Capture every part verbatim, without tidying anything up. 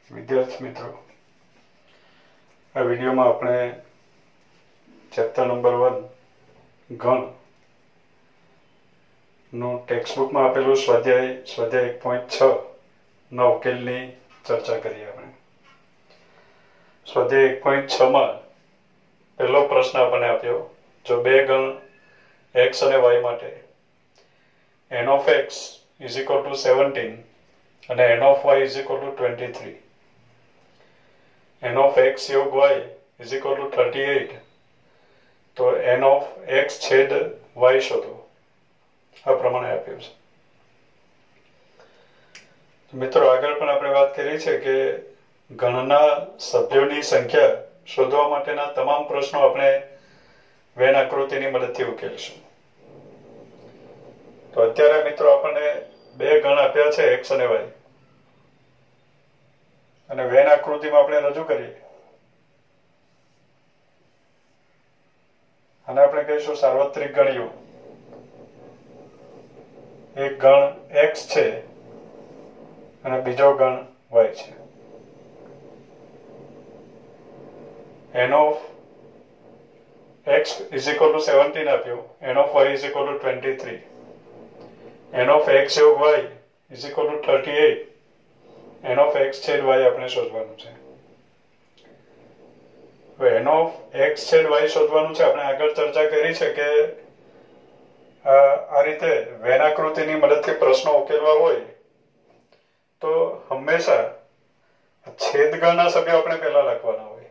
વિદ્યાર્થી મિત્રો, આ વિડીયોમાં આપણે ચેપ્ટર નંબર વન ગણ નું ટેક્સ્ટબુકમાં આપેલું સ્વાધ્યાય સ્વાધ્યાય એક પોઈન્ટ છ ના ઉકેલની ચર્ચા કરીએ. આપણે સ્વાધ્યાય એક પોઈન્ટ છ માં પહેલો પ્રશ્ન આપણને આપ્યો, જો બે ગણ x અને y માટે n of x is equal to seventeen અને n of y is equal to twenty-three, n of x योग y is equal to thirty-eight, તો n of x છેદ y શોધો. આ પ્રમાણે આપ્યું છે. મિત્રો, આગળ પણ આપણે વાત કરી છે કે ગણના સભ્યોની સંખ્યા શોધવા માટેના તમામ પ્રશ્નો આપણે વેન આકૃતિની મદદથી ઉકેલીશું. તો અત્યારે મિત્રો આપણને બે ગણ આપ્યા છે x અને y, અને વેન આકૃતિમાં આપણે રજૂ કરીએ અને આપણે કહીશું સાર્વત્રિક ગણ્યું. એક ગણ x છે અને બીજો ગણ y છે. n of x is equal to seventeen આપ્યું, n of y is equal to twenty-three, n of x યોગ y is equal to thirty-eight, n of x છેદ y આપણે શોધવાનું છે. હવે n of x છેદ y શોધવાનું છે. આપણે આગળ ચર્ચા કરી છે કે આ રીતે વેન આકૃતિની મદદથી પ્રશ્નો ઉકેલવા હોય તો હંમેશા છેદગણના સભ્યો આપણે પહેલા લખવાના હોય.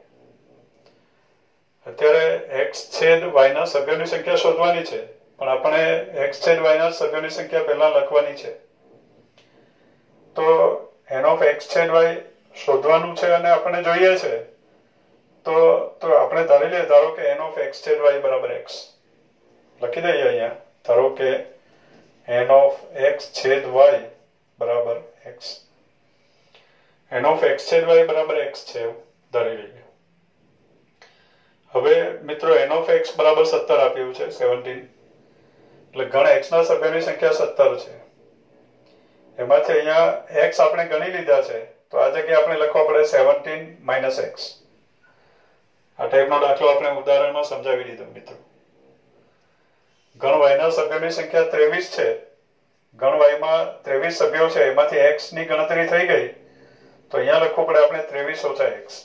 અત્યારે x છેદ y ના સભ્યોની સંખ્યા શોધવાની છે, પણ આપણે x છેદ y ના સભ્યોની સંખ્યા પહેલા લખવાની છે. તો n of x છેદ y શોધવાનું છે અને આપણે જોઈએ છે તો તો આપણે ધારી લઈએ, ધારો કે n of x છેદ y બરાબર x લખી દઈએ. અહીંયા ધારો કે n of x છેદ y બરાબર x, n of x છેદ y બરાબર x છે એવું ધારી લઈએ. હવે મિત્રો, n of x બરાબર સત્તર આપ્યું છે, સેવન્ટીન, એટલે ગણ x ના સભ્યોની સંખ્યા સત્તર છે. એમાંથી અહીંયા x આપણે ગણી લીધા છે, તો આ જગ્યાએ આપણે લખવા પડે સેવન્ટીન માઇનસ એક્સ. આ ટાઈપનો દાખલો આપણે ઉદાહરણમાં સમજાવી દીધો મિત્રો. ગણ y ના સભ્યોની સંખ્યા ત્રેવીસ છે, ગણ y માં ત્રેવીસ સભ્યો છે, એમાંથી x ની ગણતરી થઈ ગઈ, તો અહીંયા લખવું પડે આપણે ત્રેવીસ ઓછા x.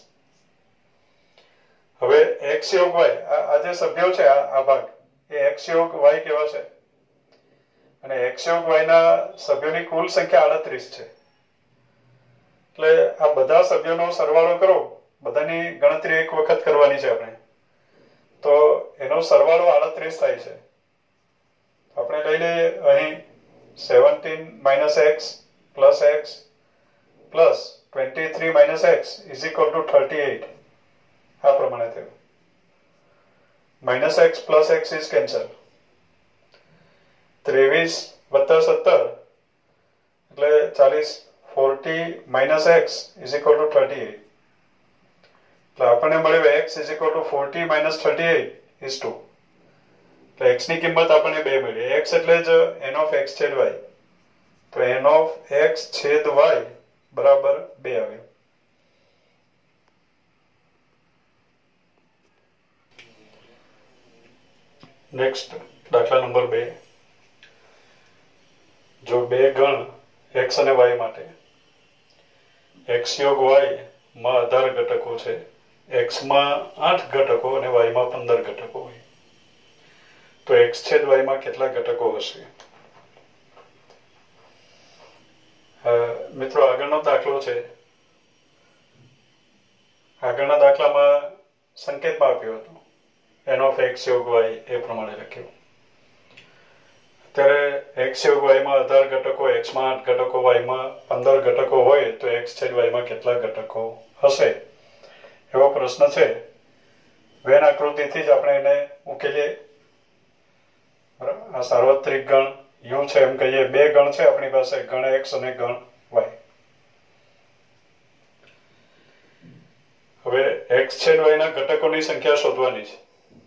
હવે x યોગ y, આ જે સભ્યો છે આ ભાગ એ x યોગ y કેવા છે, અને x યોગ y ના સભ્યોની કુલ સંખ્યા આડત્રીસ છે. એટલે આ બધા સભ્યોનો સરવાળો કરો, બધાની ગણતરી એક વખત કરવાની છે આપણે, તો એનો સરવાળો આડત્રીસ થાય છે. આપણે લઈ લઈએ અહીં seventeen minus x plus x plus twenty three minus x is equal to thirty eight. આ પ્રમાણે થયું. Minus x plus x is cancel. ત્રેવીસ વત્તા સત્તર એટલે ચાલીસ. Forty minus x is equal to thirty eight. એટલે આપણને મળ્યું x is equal to forty minus thirty eight is two. એટલે એક્સ ની કિંમત આપણને બે મળી. એક્સ એટલે જ એન ઓફ એક્સ છેદ વાય, તો એન ઓફ એક્સ છેદ વાય બરાબર બે આવ્યું. નેક્સ્ટ દાખલા નંબર બે. જો બે ગણ x અને y માટે x યોગ y માં અઢાર ઘટકો છે, x માં આઠ ઘટકો અને y માં પંદર ઘટકો હોય, તો x છેદ y માં કેટલા ઘટકો હશે? મિત્રો, આગળનો દાખલો છે. આગળના દાખલામાં સંકેતમાં આપ્યો હતો n of x યોગ y, એ પ્રમાણે લખ્યું. અત્યારે x યોગ y માં અઢાર ઘટકો, x માં આઠ ઘટકો, y માં પંદર ઘટકો હોય તો x છેદ y માં કેટલા ઘટકો હશે એવો પ્રશ્ન છે. વેન આકૃતિથી જ આપણે એને ઉકેલીએ. બરાબર, આ સાર્વત્રિક ગણ u છે એમ કહીએ. બે ગણ છે આપણી પાસે, ગણ x અને ગણ y. હવે x છેદ y ના ઘટકોની સંખ્યા શોધવાની છે,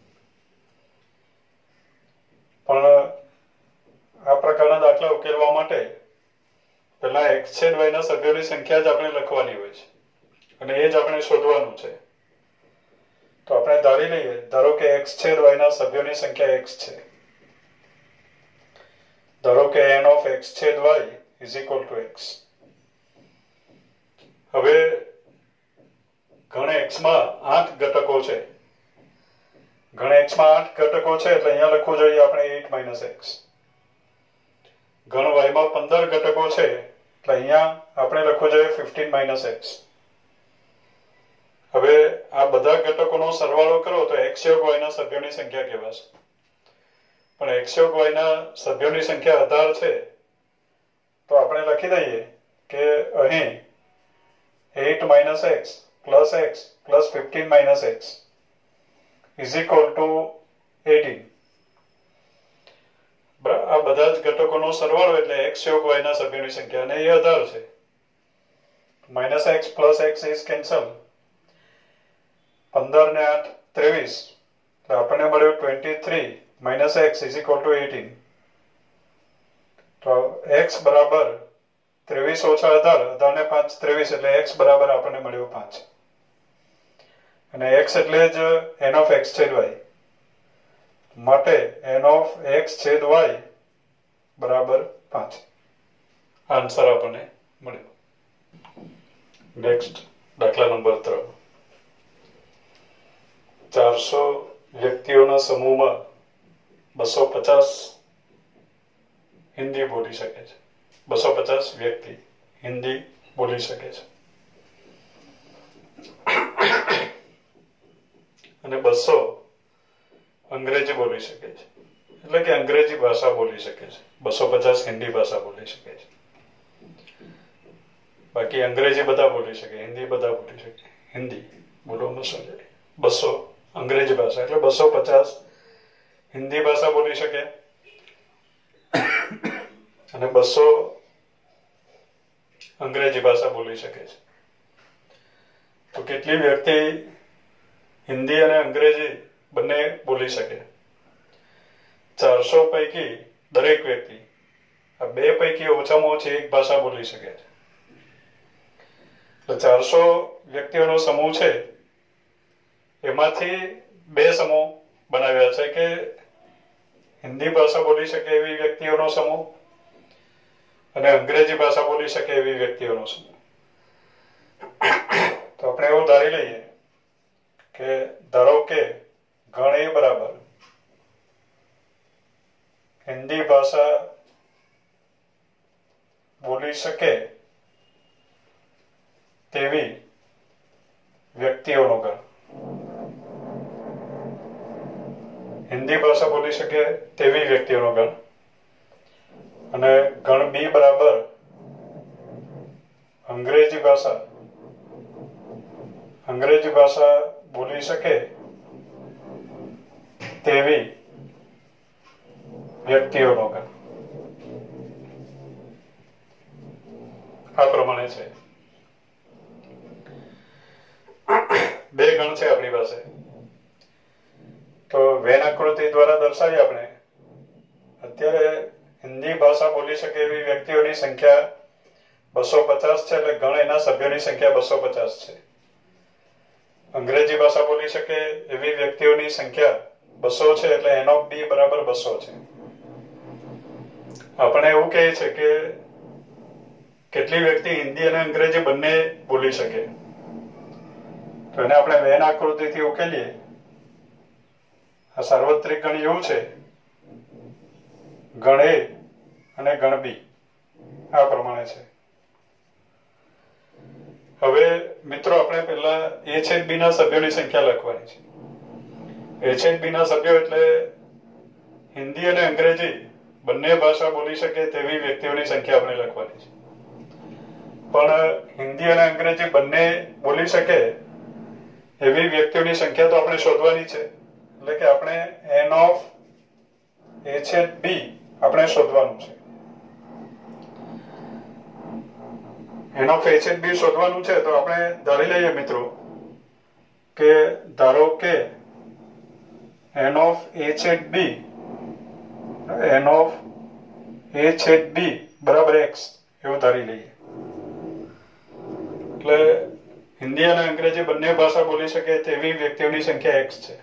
પણ આ પ્રકારના દાખલા ઉકેલવા માટે પહેલા x છેદ y ના સભ્યોની સંખ્યા જ આપણે લખવાની હોય છે. અને એ જ આપણે શોધવાનું છે. તો આપણે ધારી લઈએ, ધારો કે x છેદ y ના સભ્યોની સંખ્યા x છે. ધારો કે n of x છેદ y is equal to x. હવે ઘણ x માં આઠ ઘટકો છે. ઘણ x માં આઠ ઘટકો છે એટલે અહીંયા લખવું જોઈએ આપણે eight minus x. ઘણ y માં પંદર ઘટકો છે એટલે અહીંયા આપણે લખવું જોઈએ fifteen minus x. હવે આ બધા ઘટકોનો સરવાળો કરો તો x યોગ y ના સભ્યોની સંખ્યા કહેવાશે. પણ x યોગ y ના સભ્યોની સંખ્યા અઢાર છે તો આપણે લખી દઈએ કે અહીં eight minus x plus x plus fifteen minus x is equal to eighteen. આ બધા જ ઘટકોનો સરવાળો એટલે x યોગ y ના સભ્યોની સંખ્યા અને એ અઢાર છે. minus x plus x is cancel. પંદર ને આઠ ત્રેવીસ એટલે આપણને મળ્યું twenty-three minus x is equal to eighteen. તો x બરાબર ત્રેવીસ ઓછા અઢાર, અઢાર ને પાંચ ત્રેવીસ એટલે x બરાબર આપણને મળ્યું પાંચ. અને x એટલે જ n of x છેદ y માટે n of x છેદ y બરાબર પાંચ. આન્સર આપણને મળ્યો. નેક્સ્ટ દાખલા નંબર ત્રણ. ચારસો વ્યક્તિઓના સમૂહમાં બસો પચાસ હિન્દી બોલી શકે છે. બસો પચાસ વ્યક્તિ હિન્દી બોલી શકે છે અને બસો અંગ્રેજી બોલી શકે છે. એટલે કે અંગ્રેજી ભાષા બોલી શકે છે. બસો પચાસ હિન્દી ભાષા બોલી શકે છે. બાકી અંગ્રેજી બધા બોલી શકે, હિન્દી બધા બોલી શકે. હિન્દી બોલવામાં સમજાય. બસો અંગ્રેજી ભાષા એટલે બસો પચાસ હિન્દી ભાષા બોલી શકે અને બસો અંગ્રેજી ભાષા બોલી શકે છે. તો કેટલી વ્યક્તિ હિન્દી અને અંગ્રેજી બંને બોલી શકે? ચારસો પૈકી દરેક વ્યક્તિ આ બે પૈકી ઓછામાં ઓછી એક ભાષા બોલી શકે છે. તો ચારસો વ્યક્તિઓનો સમૂહ છે એમાંથી બે સમૂહ બનાવ્યા છે કે હિન્દી ભાષા બોલી શકે એવી વ્યક્તિઓનો સમૂહ અને અંગ્રેજી ભાષા બોલી શકે એવી વ્યક્તિઓનો સમૂહ. તો આપણે એવું ધારી લઈએ કે ધારો કે ગણ એ બરાબર હિન્દી ભાષા બોલી શકે તેવી વ્યક્તિઓનો ગણ. હિન્દી ભાષા બોલી શકે તેવી વ્યક્તિઓનો ગણ અને ગણ બી બરાબર અંગ્રેજી ભાષા અંગ્રેજી ભાષા બોલી શકે તેવી વ્યક્તિઓનો ગણ. આ પ્રમાણે છે. બે ગણ છે આપણી પાસે. તો વેન આકૃતિ દ્વારા દર્શાવી આપણે અત્યારે હિન્દી ભાષા બોલી શકે એવી વ્યક્તિઓની સંખ્યા બસો પચાસ છે એટલે ગણ એના સભ્યોની સંખ્યા બસો પચાસ છે. અંગ્રેજી ભાષા બોલી શકે એવી વ્યક્તિઓની સંખ્યા બસો છે એટલે એન ઓફ બી બરાબર બસો છે. આપણે એવું કહે છે કે કેટલી વ્યક્તિ હિન્દી અને અંગ્રેજી બંને બોલી શકે. તો એને આપણે વેન આકૃતિથી ઉકેલીએ. આ સાર્વત્રિક ગણ એવું છે ગણ એ અને ગણ બી આ પ્રમાણે છે. હવે મિત્રો આપણે પહેલા એ છેદ બી ના સભ્યોની સંખ્યા લખવાની છે. એ છેદ બી ના સભ્યો એટલે હિન્દી અને અંગ્રેજી બંને ભાષા બોલી શકે તેવી વ્યક્તિઓની સંખ્યા આપણે લખવાની છે. પણ હિન્દી અને અંગ્રેજી બંને બોલી શકે એવી વ્યક્તિઓની સંખ્યા તો આપણે શોધવાની છે. એટલે કે આપણે એન ઓફ એ છેદ બી આપણે શોધવાનું છે. એન ઓફ એ છેદ બી શોધવાનું છે તો આપણે ધારી લઈએ મિત્રો કે ધારો કે એન ઓફ એ છેદ બી એન ઓફ એ છેદ બી બરાબર એક્સ એવું ધારી લઈએ. એટલે હિન્દી અને અંગ્રેજી બંને ભાષા બોલી શકે તેવી વ્યક્તિઓની સંખ્યા એક્સ છે.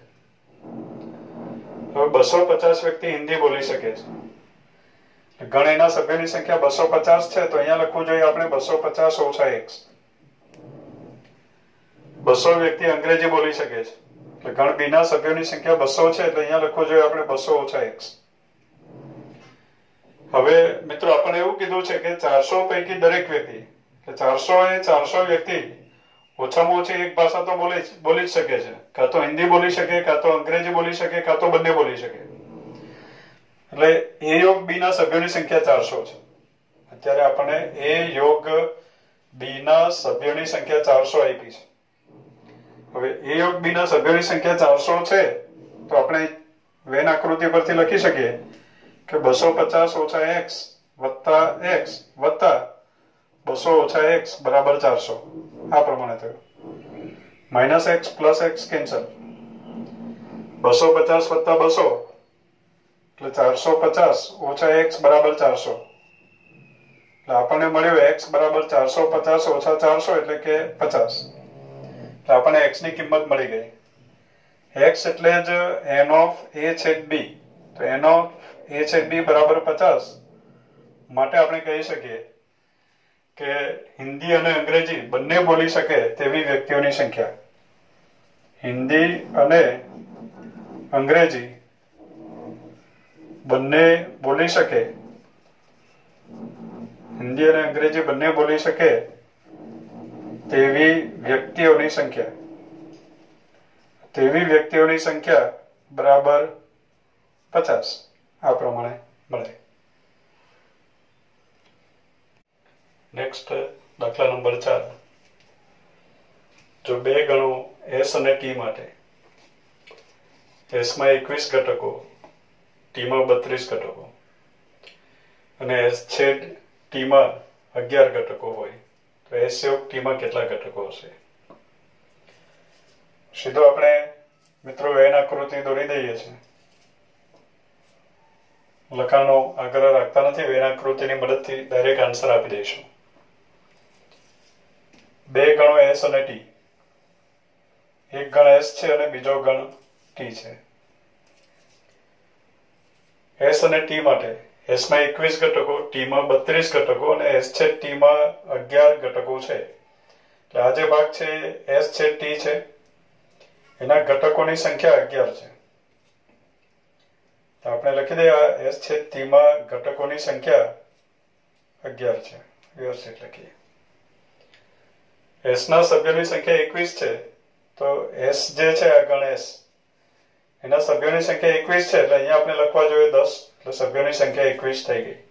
હવે બસો પચાસ વ્યક્તિ હિન્દી બોલી શકે છે. ગણ એના સભ્યોની સંખ્યા બસો પચાસ છે, તો અહીંયા લખવું જોઈએ આપણે બસો પચાસ ઓછા એક્સ. બસો વ્યક્તિ અંગ્રેજી બોલી શકે છે, એટલે ગણ બી ના સભ્યોની સંખ્યા બસો છે, એટલે અહીંયા લખવું જોઈએ આપણે બસો ઓછા એક્સ. હવે મિત્રો આપણે એવું કીધું છે કે ચારસો પૈકી દરેક વ્યક્તિ, કે ચારસો એ ચારસો વ્યક્તિ ઓછામાં ઓછી એક ભાષા તો બોલી બોલી જ શકે છે. કાં તો હિન્દી બોલી શકે, કાં તો અંગ્રેજી બોલી શકે, કાં તો બંને બોલી શકે. એટલે એ યોગ બી ના સભ્યોની સંખ્યા ચારસો છે. અત્યારે આપણને એ યોગ બી ના સભ્યોની સંખ્યા ચારસો આપી છે. હવે એ યોગ બી ના સભ્યોની સંખ્યા ચારસો છે, તો આપણે વેન આકૃતિ પરથી લખી શકીએ કે બસો પચાસ ઓછા એક્સ વત્તા એક્સ વત્તા બસો ઓછા એક્સ બરાબર ચારસો. આ પ્રમાણે થયું. Minus x plus x cancel. બસો પચાસ વત્તા બસો એટલે ચારસો પચાસ ઓછા એક્સ બરાબર ચારસો. એટલે આપણને મળ્યું એક્સ બરાબર ચારસો પચાસ ઓછા ચારસો એટલે કે પચાસ. એટલે આપણને એક્સ ની કિંમત મળી ગઈ. એક્સ એટલે જ એન ઓફ એ છેદ બી. તો એન ઓફ એ છેદ બી બરાબર પચાસ. માટે આપણે કહી શકીએ કે હિન્દી અને અંગ્રેજી બંને બોલી શકે તેવી વ્યક્તિઓની સંખ્યા. હિન્દી અને અંગ્રેજી બંને બોલી શકે હિન્દી અને અંગ્રેજી બંને બોલી શકે તેવી વ્યક્તિઓની સંખ્યા તેવી વ્યક્તિઓની સંખ્યા બરાબર પચાસ. આ પ્રમાણે મળે. નેક્સ્ટ દાખલા નંબર ચાર. જો બે ગણો એસ અને ટી માટે એસ માં એકવીસ ઘટકો, ટી માં બત્રીસ ઘટકો અને એસ છેદ ટી માં અગિયાર ઘટકો હોય, તો એસ યોગ ટી માં કેટલા ઘટકો હશે? સીધો આપણે મિત્રો વેન આકૃતિ દોરી દઈએ છીએ. લખાણો આગળ રાખતા નથી. વેન આકૃતિની મદદથી ડાયરેક્ટ આન્સર આપી દઈશું. બે ગણો એસ અને ટી. એક ગણ એસ છે અને બીજો ગણ ટી છે. એસ અને ટી માટે એસ માં એકવીસ ઘટકો, ટી માં બત્રીસ ઘટકો અને એસ છેદ ટી માં અગિયાર ઘટકો છે. એટલે આ જે ભાગ છે એસ છેદ ટી છે, એના ઘટકોની સંખ્યા અગિયાર છે. તો આપણે લખી દઈએ આ એસ છેદ ટી માં ઘટકોની સંખ્યા અગિયાર છે. વ્યવસ્થિત લખીએ. એસ ના સભ્યોની સંખ્યા એકવીસ છે, તો એસ જે છે આ ગણ એસ એના સભ્યોની સંખ્યા એકવીસ છે, એટલે અહીંયા આપણે લખવા જોઈએ દસ. એટલે સભ્યોની સંખ્યા એકવીસ થઈ ગઈ.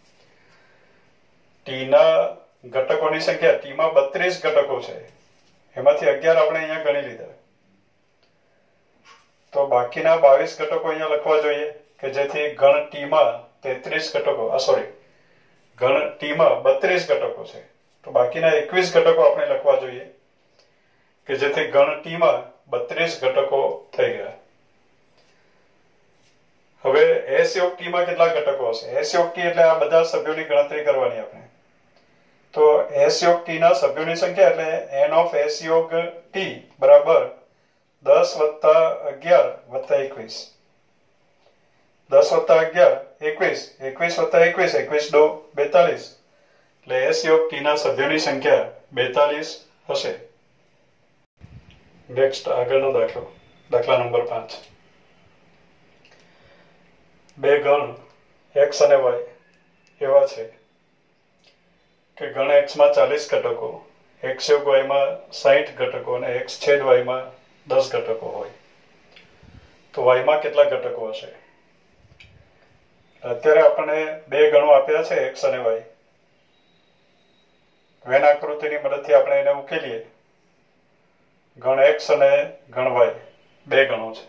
ટી ના ઘટકોની સંખ્યા, ટી માં બત્રીસ ઘટકો છે, એમાંથી અગિયાર આપણે અહીંયા ગણી લીધા. તો બાકીના બાવીસ ઘટકો અહીંયા લખવા જોઈએ કે જેથી ગણ ટી માં તેત્રીસ ઘટકો આ સોરી ગણ ટી માં બત્રીસ ઘટકો છે, તો બાકીના એકવીસ ઘટકો આપણે લખવા જોઈએ કે જેથી ગણ ટી માં બત્રીસ ઘટકો થઈ ગયા. હવે એસ યોગ ટી માં કેટલા ઘટકો હશે? એસ યોગ ટી એટલે આ બધા સભ્યોની ગણતરી કરવાની આપણે. તો એસ યોગ ટી ના સભ્યોની સંખ્યા એટલે એન ઓફ એસ યોગ ટી બરાબર દસ વત્તા અગિયાર વત્તા એકવીસ. દસ વત્તા અગિયાર એકવીસ, એકવીસ વત્તા એકવીસ, એકવીસ દો બેતાલીસ. એટલે એસ યોગ ટી ના સભ્યોની સંખ્યા બેતાલીસ હશે. નેક્સ્ટ આગળનો દાખલો, દાખલા નંબર પાંચ. બે ગણ એક્સ અને વાય એવા છે કે ગણ એક્સ માં ચાલીસ ઘટકો, એક્સ યોગ વાય માં સાહીઠ ઘટકો અને એક્સ છેદ વાય માં દસ ઘટકો હોય, તો વાય માં કેટલા ઘટકો હશે? અત્યારે આપણને બે ગણો આપ્યા છે એક્સ અને વાય. વેન આકૃતિની મદદથી આપણે એને ઉકેલીએ. ગણ એક્સ અને ગણ વાય બે ગણો છે.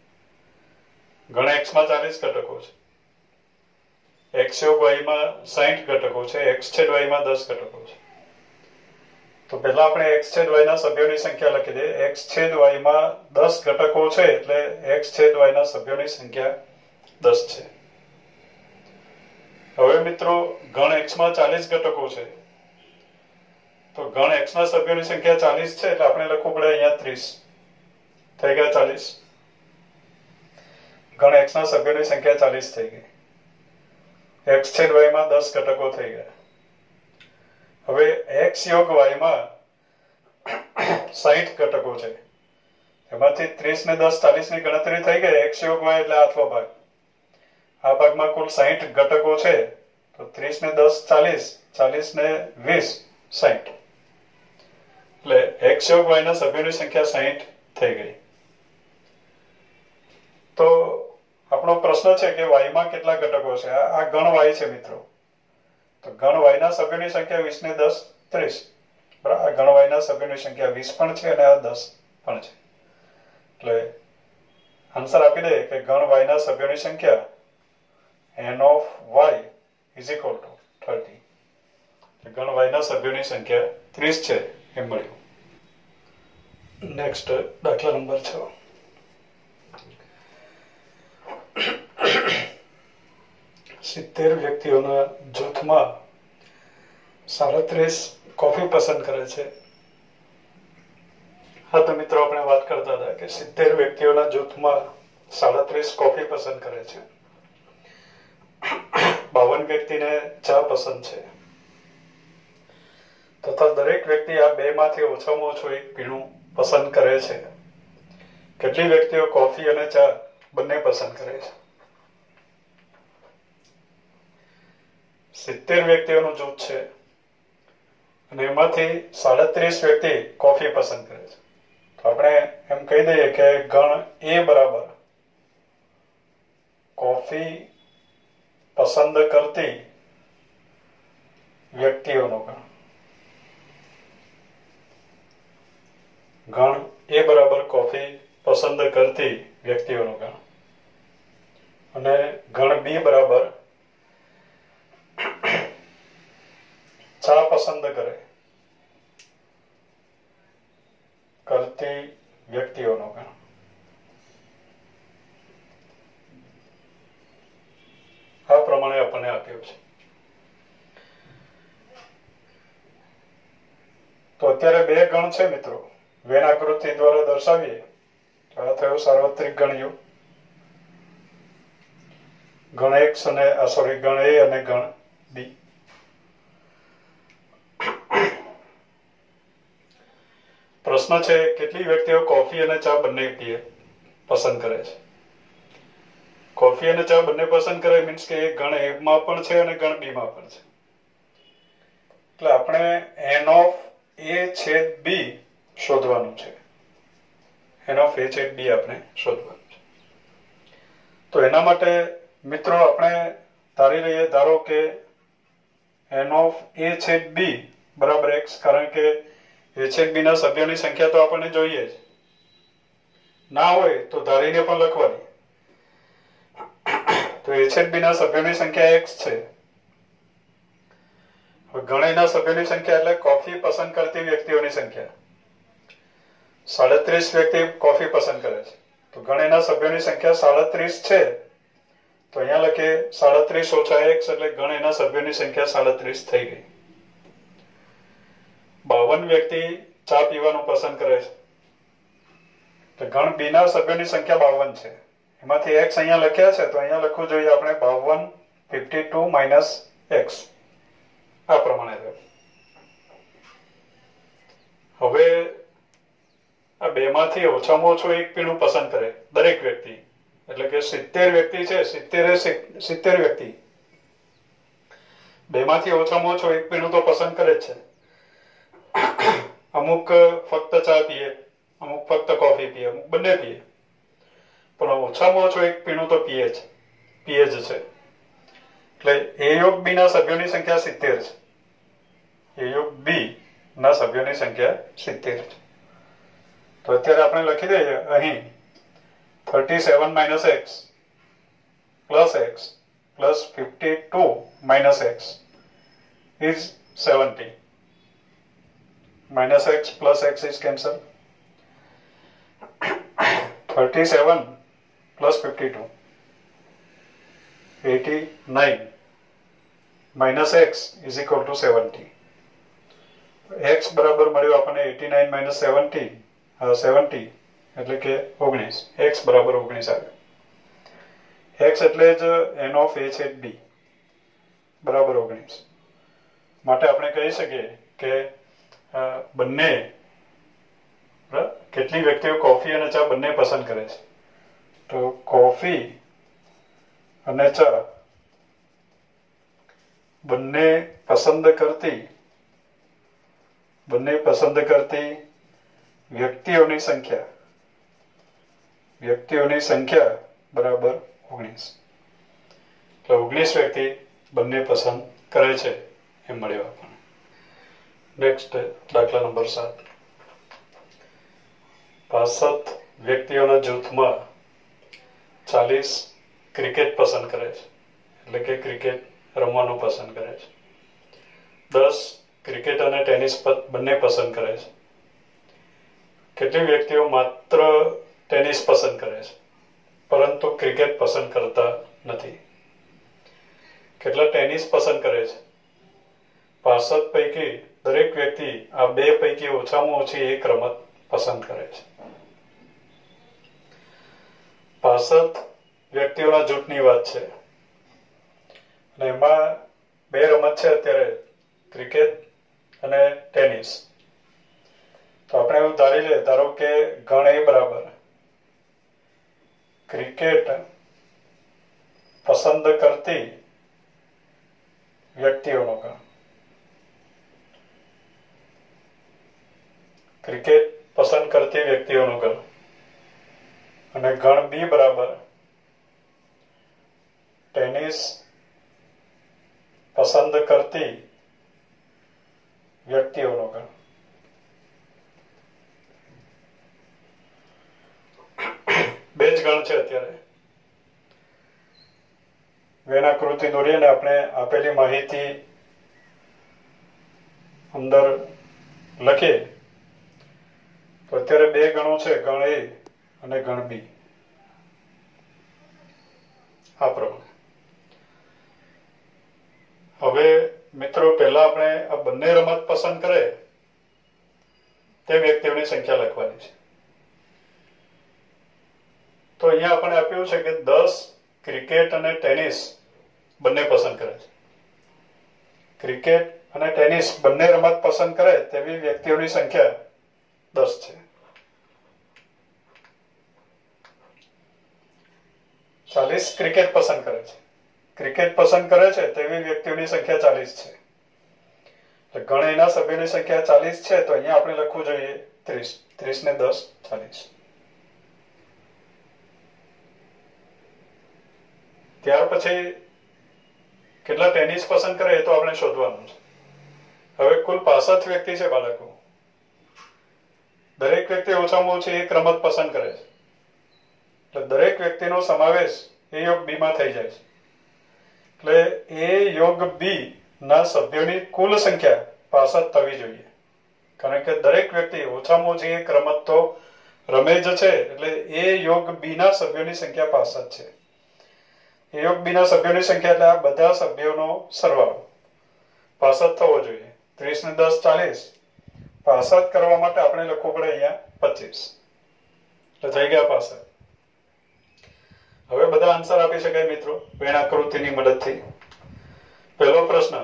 ગણ એક્સ માં ચાલીસ ઘટકો છે, એક્સ યોગ વાય માં સાહીઠ ઘટકો છે, એક્સ છેદ વાય માં દસ ઘટકો છે. તો પહેલા આપણે એક્સ છેદ વાય ના સભ્યોની સંખ્યા લખી દઈએ. એક્સ છેદ વાય માં દસ ઘટકો છે, એટલે એક્સ છેદ વાય ના સભ્યોની સંખ્યા દસ છે. હવે મિત્રો ગણ એક્સ માં ચાલીસ ઘટકો છે, તો ગણ x ના સભ્યોની સંખ્યા ચાલીસ છે એટલે આપણે લખવું પડે અહીંયા ત્રીસ થઈ ગયા ચાલીસ ગણ x ના સભ્યોની સંખ્યા ચાલીસ થઈ ગઈ x છેદ y માં દસ ઘટકો થઈ ગયા હવે x યોગ y માં સાઠ ઘટકો છે એમાંથી ત્રીસ ને દસ ચાલીસ ની ગણતરી થઈ ગઈ x યોગ y એટલે આટલો ભાગ આ ભાગમાં કુલ સાઠ ઘટકો છે તો ત્રીસ ને દસ ચાલીસ ચાલીસ ને વીસ સાઠ એટલે x યોગ y ના સભ્યોની સંખ્યા સાઠ થઈ ગઈ તો આપણો પ્રશ્ન છે કે y માં કેટલા ઘટકો છે આ ગણ y છે મિત્રો તો ગણ y ના સભ્યોની સંખ્યા વીસ ને દસ ત્રીસ બરાબર આ ગણ y ના સભ્યોની સંખ્યા વીસ પણ છે અને આ દસ પણ છે એટલે આન્સર આપી દે કે ગણ y ના સભ્યોની સંખ્યા n of y is equal to thirty ગણ y ના સભ્યોની સંખ્યા ત્રીસ છે એમ મળ્યું નેક્સ્ટ દાખલા નંબર છ સિત્તેર વ્યક્તિઓના જૂથમાં સાડત્રીસ કોફી પસંદ કરે છે હા તો મિત્રો આપણે વાત કરતા હતા કે સિત્તેર વ્યક્તિઓના જૂથમાં સાડત્રીસ કોફી પસંદ કરે છે બાવન વ્યક્તિને ચા પસંદ છે તથા દરેક વ્યક્તિ આ બે માંથી ઓછામાં ઓછું એક પીણું પસંદ કરે છે કેટલી વ્યક્તિઓ કોફી અને ચા બંને પસંદ કરે છે સિત્તેર વ્યક્તિઓનું જૂથ છે અને એમાંથી સાડત્રીસ વ્યક્તિ કોફી પસંદ કરે છે તો આપણે એમ કહી દઈએ કે ગણ એ બરાબર કોફી પસંદ કરતી વ્યક્તિઓનો ગણ ગણ એ બરાબર કોફી પસંદ કરતી વ્યક્તિઓનો ગણ અને ગણ બી બરાબર ચા પસંદ કરે કરતી વ્યક્તિઓનો ગણ આ પ્રમાણે આપણને આપ્યું છે તો અત્યારે બે ગણ છે મિત્રો વેન આકૃતિ દ્વારા દર્શાવીએ તો આ થયો સાર્વત્રિક ગણ યુ ગણ એક્સ અને આ સોરી ગણ એ અને ગણ બી પ્રશ્ન છે કેટલી વ્યક્તિઓ કોફી અને ચા બંને પીએ પસંદ કરે છે કોફી અને ચા બંને પસંદ કરે મીન્સ કે એક ગણ એ માં પણ છે અને ગણ બી માં પણ છે એટલે આપણે એન ઓફ એ છેદ બી શોધવાનું છે એન ઓફ એ છેદ બી આપણે શોધવાનું છે તો એના માટે મિત્રો આપણે ધારી લઈએ ધારો કે એન ઓફ એ છેદ બી બરાબર એક્સ કારણ કે એ છેદ બી ના સભ્યોની સંખ્યા તો આપણને જોઈએ જ ના હોય તો ધારીને પણ લખવાની તો એ છેદ બી ના સભ્યોની સંખ્યા એક્સ છે ગણના સભ્યોની સંખ્યા એટલે કોફી પસંદ કરતી વ્યક્તિઓની સંખ્યા સાડત્રીસ વ્યક્તિ કોફી પસંદ કરે છે તો ગણના સભ્યોની સંખ્યા સાડત્રીસ છે તો અહીંયા લખીએ સાડત્રીસ ઓછા એક્સ એટલે ગણના સભ્યોની સંખ્યા સાડત્રીસ થઈ ગઈ બાવન વ્યક્તિ ચા પીવાનું પસંદ કરે છે તો ગણ બી ના સભ્યોની સંખ્યા બાવન છે એમાંથી એક્સ અહીંયા લખ્યા છે તો અહીંયા લખવું જોઈએ આપણે બાવન ફિફ્ટી ટુ માઇનસ એક્સ આ પ્રમાણે હવે આ બે માંથી ઓછામાં ઓછું એક પીણું પસંદ કરે દરેક વ્યક્તિ એટલે કે સિત્તેર વ્યક્તિ છે સિત્તેર સિત્તેર વ્યક્તિ બે માંથી ઓછામાં ઓછું એક પીણું તો પસંદ કરે જ છે અમુક ફક્ત ચા પીએ અમુક ફક્ત કોફી પીએ અમુક બંને પીએ પણ ઓછામાં ઓછું એક પીણું તો પીએ જ પીએ જ છે એટલે એ યોગ બી ના સભ્યોની સંખ્યા સિત્તેર છે એ યોગ બી ના સભ્યોની સંખ્યા સિત્તેર છે તો અત્યારે આપણે લખી દઈએ અહીં thirty seven minus x plus x plus fifty two minus x is seventy minus x plus x is cancelled. thirty-seven plus fifty-two. eighty-nine minus x is equal to seventy. X બરાબર મળ્યું આપણને eighty nine minus seventy seventy એટલે કે ઓગણીસ. X બરાબર ઓગણીસ આવ્યું. X એટલે જ એન ઓફ એ છે બી બરાબર ઓગણીસ. માટે આપણે કહી શકીએ કે બંને કેટલી વ્યક્તિઓ કોફી અને ચા બંને પસંદ કરે છે. તો કોફી અને ચા બંને પસંદ કરતી બંને પસંદ કરતી વ્યક્તિઓની સંખ્યા વ્યક્તિઓની સંખ્યા બરાબર ઓગણીસ. એટલે ઓગણીસ વ્યક્તિ બંને પસંદ કરે છે એમ મળ્યું આપણને. નેક્સ્ટ દાખલા નંબર સાત. પાસઠ વ્યક્તિઓના જૂથમાં ચાલીસ ક્રિકેટ પસંદ કરે છે એટલે કે ક્રિકેટ રમવાનું પસંદ કરે છે. દસ ક્રિકેટ અને ટેનિસ બંને પસંદ કરે છે. કેટલી વ્યક્તિઓ માત્ર ટેનિસ પસંદ કરે છે પરંતુ ક્રિકેટ પસંદ કરતા નથી? કેટલા ટેનિસ પસંદ કરે છે? પાસઠ પૈકી દરેક વ્યક્તિ આ બે પૈકી ઓછામાં ઓછી એક રમત પસંદ કરે છે. પાસઠ વ્યક્તિઓના જૂથની વાત છે અને એમાં બે રમત છે અત્યારે, ક્રિકેટ અને ટેનિસ. તો આપણે એવું ધારી લઈએ, ધારો કે ગણ એ બરાબર ક્રિકેટ પસંદ કરતી વ્યક્તિઓનો ગણ. ક્રિકેટ પસંદ કરતી વ્યક્તિઓનો ગણ અને ગણ બી બરાબર ટેનિસ પસંદ કરતી વ્યક્તિઓનો ગણ. બે જ ગણ છે અત્યારે. વેનાકૃતિ દોરીને આપણે આપેલી માહિતી અંદર લખીએ તો અત્યારે બે ગણો છે, ગણ એ અને ગણ બી. આ પ્રમાણે હવે મિત્રો પહેલા આપણે આ બંને રમત પસંદ કરે તે વ્યક્તિઓની સંખ્યા લખવાની છે. તો અહીંયા આપણે આપ્યું છે કે દસ ક્રિકેટ અને ટેનિસ બંને પસંદ કરે છે. ક્રિકેટ અને ટેનિસ બંને રમત પસંદ કરે તેવી વ્યક્તિઓની સંખ્યા દસ છે. ચાલીસ ક્રિકેટ પસંદ કરે છે. ક્રિકેટ પસંદ કરે છે તેવી વ્યક્તિઓની સંખ્યા ચાલીસ છે. ગણ એના સભ્યોની સંખ્યા ચાલીસ છે તો અહીંયા આપણે લખવું જોઈએ ત્રીસ. ત્રીસ ને દસ ચાલીસ. ત્યાર પછી કેટલા ટેનિસ પસંદ કરે એ તો આપણે શોધવાનું છે. હવે કુલ પાસઠ વ્યક્તિ છે બાળકો. દરેક વ્યક્તિ ઓછામાં ઓછી એક રમત પસંદ કરે છે એટલે દરેક વ્યક્તિનો સમાવેશ એ યોગ બી માં થઈ જાય છે. એટલે એ યોગ બી ના સભ્યોની કુલ સંખ્યા પાસઠ થવી જોઈએ, કારણ કે દરેક વ્યક્તિ ઓછામાં ઓછી એક રમત તો રમે જ છે. એટલે એ યોગ બી ના સભ્યોની સંખ્યા પાસઠ છે. એ યોગ બી ના સભ્યોની સંખ્યા એટલે આ બધા સભ્યોનો સરવાળો પાસઠ થવો જોઈએ. ત્રીસ ને દસ ચાલીસ. પાસઠ કરવા માટે આપણે લખવું પડે અહીંયા પચીસ. એટલે થઈ ગયા પાસઠ. હવે બધા આન્સર આપી શકાય મિત્રો વેણાકૃતિની મદદથી. પહેલો પ્રશ્ન,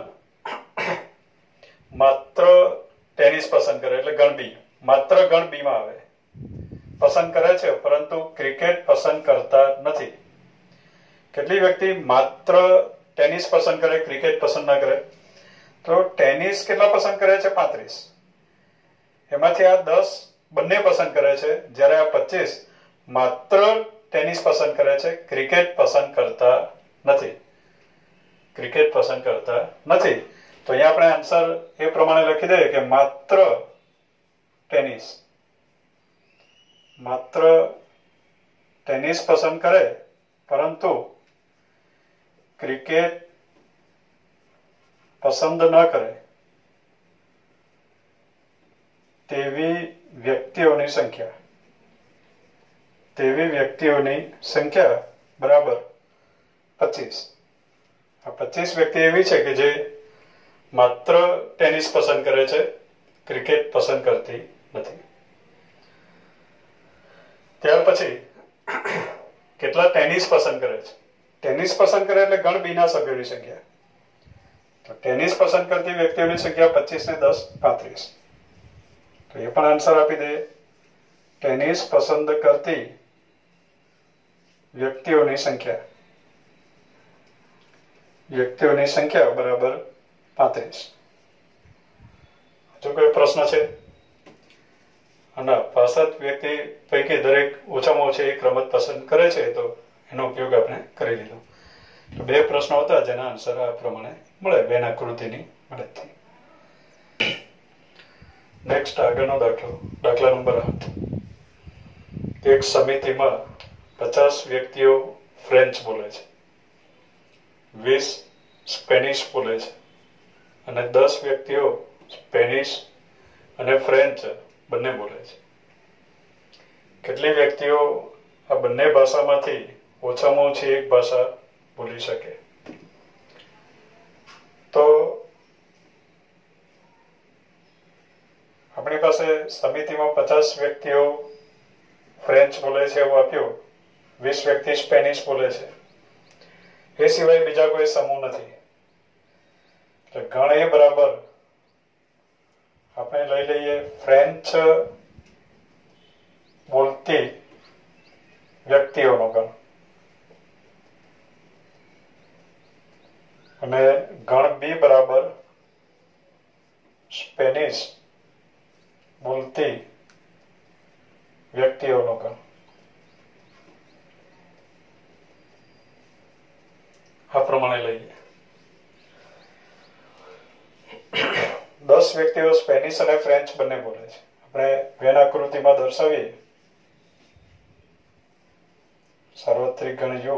માત્ર ટેનિસ પસંદ કરે એટલે ગણ બી. માત્ર ગણ બી માં આવે. પસંદ કરે છે પરંતુ ક્રિકેટ પસંદ કરતા નથી. કેટલી વ્યક્તિ માત્ર ટેનિસ પસંદ કરે, ક્રિકેટ પસંદ ના કરે? તો ટેનિસ કેટલા પસંદ કરે છે? પાંત્રીસ. એમાંથી આ દસ બંને પસંદ કરે છે, જ્યારે આ પચીસ માત્ર ટેનિસ પસંદ કરે છે, ક્રિકેટ પસંદ કરતા નથી. ક્રિકેટ પસંદ કરતા નથી. તો અહીંયા આપણે આન્સર એ પ્રમાણે લખી દઈએ કે માત્ર ટેનિસ માત્ર ટેનિસ પસંદ કરે પરંતુ ક્રિકેટ પસંદ ન કરે તેવી વ્યક્તિઓની સંખ્યા તેવી વ્યક્તિઓની સંખ્યા બરાબર પચીસ. આ પચીસ વ્યક્તિ એવી છે કે જે માત્ર ટેનિસ પસંદ કરે છે ક્રિકેટ પસંદ કરતી નથી. ત્યાર પછી કેટલા ટેનિસ પસંદ કરે છે. ટેનિસ પસંદ કરે એટલે ગણ બી ના સભ્યોની સંખ્યા. તો ટેનિસ પસંદ કરતી વ્યક્તિઓની સંખ્યા પચીસ ને દસ પાંત્રીસ. તો એ પણ આન્સર આપી દે. ટેનિસ પસંદ કરતી વ્યક્તિઓની સંખ્યા વ્યક્તિઓની સંખ્યા બરાબર પાંત્રીસ. જો કોઈ પ્રશ્ન છે? અને પાસઠ વ્યક્તિ પૈકી દરેક ઓછામાં ઓછી એક રમત પસંદ કરે છે, તો એનો ઉપયોગ આપણે કરી લીધો. તો બે પ્રશ્નો હતા જેના આન્સર આ પ્રમાણે મળે બેન આકૃતિની મદદથી. નેક્સ્ટ આગળનો દાખલો, દાખલા નંબર આઠ. એક સમિતિમાં પચાસ વ્યક્તિઓ ફ્રેન્ચ બોલે છે, વીસ સ્પેનિશ બોલે છે અને દસ વ્યક્તિઓ સ્પેનિશ અને ફ્રેન્ચ બંને બોલે છે. કેટલી વ્યક્તિઓ આ બંને ભાષામાંથી ઓછામાં ઓછી એક ભાષા બોલી શકે? તો આપણી પાસે સમિતિમાં પચાસ વ્યક્તિઓ ફ્રેન્ચ બોલે છે એવું આપ્યું, વીસ વ્યક્તિ સ્પેનિશ બોલે છે, એ સિવાય બીજા કોઈ સમૂહ નથી. એટલે ગણ એ બરાબર આપણે લઈ લઈએ ફ્રેન્ચ બોલતી વ્યક્તિઓનો ગણ અને ગણ બી બરાબર સ્પેનિશ બોલતી વ્યક્તિઓનો ગણ. આ પ્રમાણે લઈએ. દસ વ્યક્તિઓ સ્પેનિશ અને ફ્રેન્ચ બંને બોલે છે. આપણે વેન આકૃતિમાં દર્શાવીએ સાર્વત્રિક ગણ યુ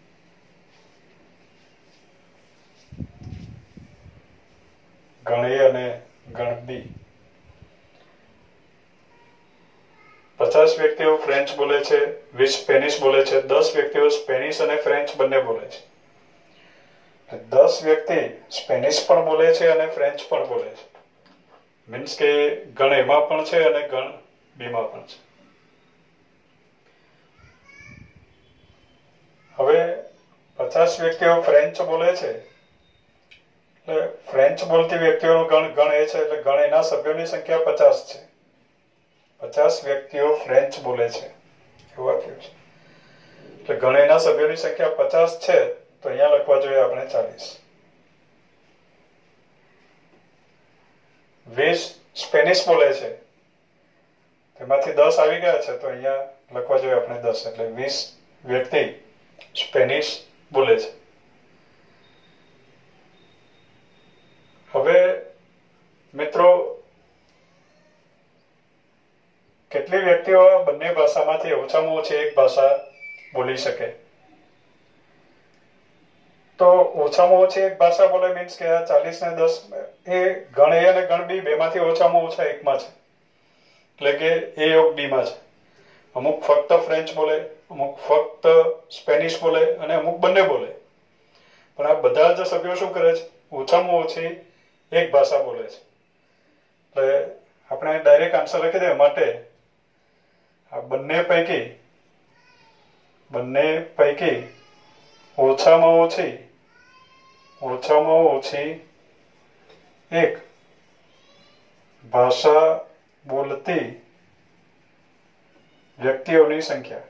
ગણ એ અને ગણ બી. પચાસ વ્યક્તિઓ ફ્રેન્ચ બોલે છે, વીસ સ્પેનિશ બોલે છે, દસ વ્યક્તિઓ સ્પેનિશ અને ફ્રેન્ચ બંને બોલે છે. દસ વ્યક્તિ સ્પેનિશ પણ બોલે છે અને ફ્રેન્ચ પણ બોલે છે. મીન્સ કે ગણ એમાં પણ છે અને ગણ બીમાં પણ છે. હવે પચાસ વ્યક્તિઓ ફ્રેન્ચ બોલે છે એટલે ફ્રેન્ચ બોલતી વ્યક્તિઓનો ગણ ગણ એ છે એટલે ગણ એના સભ્યોની સંખ્યા પચાસ છે. પચાસ વ્યક્તિઓ ફ્રેન્ચ બોલે છે એવું આપ્યું છે એટલે ગણ એના સભ્યોની સંખ્યા પચાસ છે, તો અહીંયા લખવા જોઈએ આપણે ચાલીસ. વીસ સ્પેનિશ બોલે છે, તેમાંથી દસ આવી ગયા છે, તો અહીંયા લખવા જોઈએ આપણે દસ. એટલે વીસ વ્યક્તિ સ્પેનિશ બોલે છે. હવે મિત્રો, કેટલી વ્યક્તિઓ બંને ભાષામાંથી ઓછામાં ઓછી એક ભાષા બોલી શકે? તો ઓછામાં ઓછી એક ભાષા બોલે મીન્સ કે આ ચાલીસ ને દસ એ ગણ એ અને ગણ બી બેમાંથી ઓછામાં ઓછા એકમાં છે. એટલે કે એ યોગ બી માં છે. અમુક ફક્ત ફ્રેન્ચ બોલે, અમુક ફક્ત સ્પેનિશ બોલે અને અમુક બંને બોલે. પણ આ બધા જ સભ્યો શું કરે છે? ઓછામાં ઓછી એક ભાષા બોલે છે. એટલે આપણે ડાયરેક્ટ આન્સર લખી દે માટે આ બંને પૈકી બંને પૈકી ઓછામાં ઓછી ઓછામાં ઓછી એક ભાષા બોલતી વ્યક્તિઓની સંખ્યા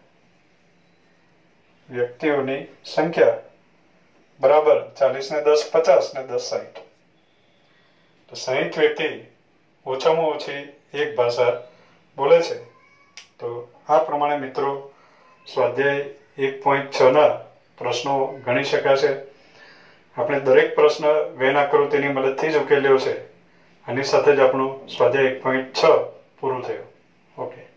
વ્યક્તિઓની સંખ્યા બરાબર ચાલીસ ને દસ પચાસ ને દસ સાહીઠ. તો સાહીઠ વ્યક્તિ ઓછામાં ઓછી એક ભાષા બોલે છે. તો આ પ્રમાણે મિત્રો સ્વાધ્યાય એક પોઈન્ટ છ ના પ્રશ્નો ગણી શકાશે. આપણે દરેક પ્રશ્ન વેન આકૃતિની મદદથી જ ઉકેલ્યો છે. આની સાથે જ આપણું સ્વાધ્યાય એક પોઈન્ટ છ પૂરું થયું. ઓકે.